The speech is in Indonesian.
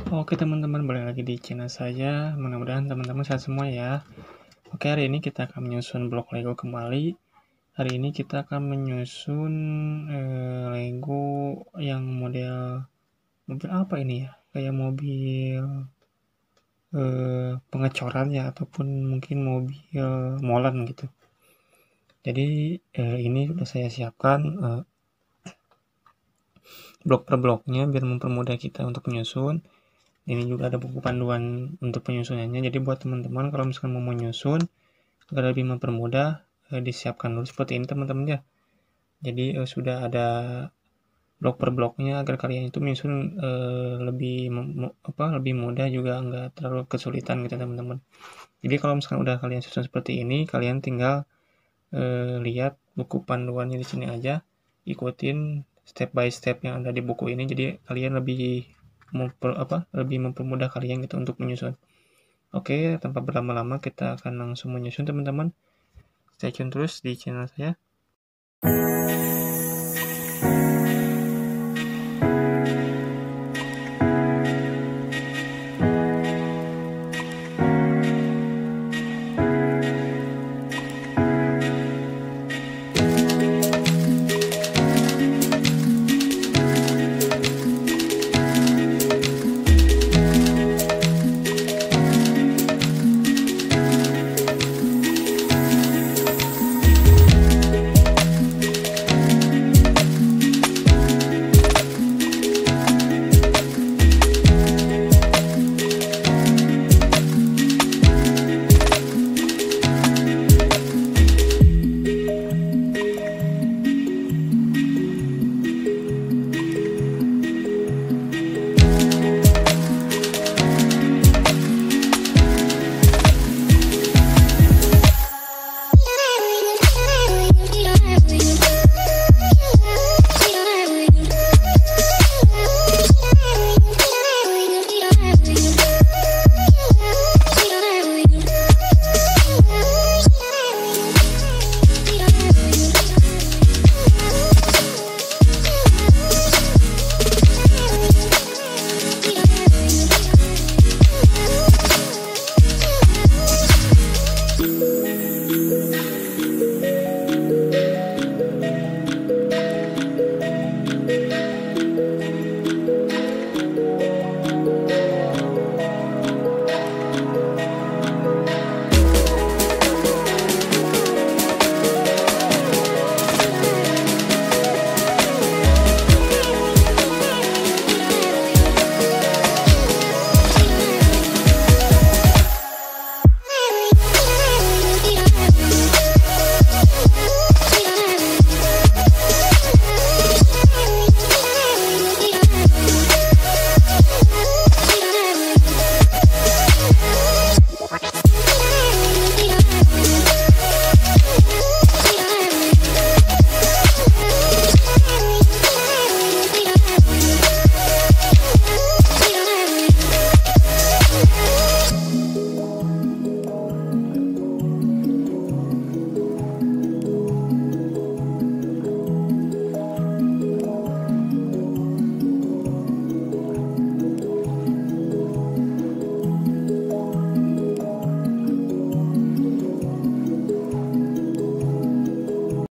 Oke teman-teman, balik lagi di channel saya. Mudah-mudahan teman-teman sehat semua ya. Oke, hari ini kita akan menyusun blok Lego kembali. Hari ini kita akan menyusun Lego yang mobil apa ini ya? Kayak mobil pengecoran ya, ataupun mungkin mobil molen gitu. Jadi ini sudah saya siapkan blok per bloknya biar mempermudah kita untuk menyusun. Ini juga ada buku panduan untuk penyusunannya. Jadi buat teman-teman kalau misalkan mau menyusun agar lebih mempermudah, disiapkan dulu seperti ini teman-teman ya. Jadi sudah ada blok per bloknya agar kalian itu menyusun lebih mudah, juga nggak terlalu kesulitan gitu teman-teman. Jadi kalau misalkan udah kalian susun seperti ini, kalian tinggal lihat buku panduannya di sini aja, ikutin step by step yang ada di buku ini. Jadi kalian lebih mempermudah kalian gitu untuk menyusun. Oke, tanpa berlama-lama kita akan langsung menyusun teman-teman. Stay tune terus di channel saya.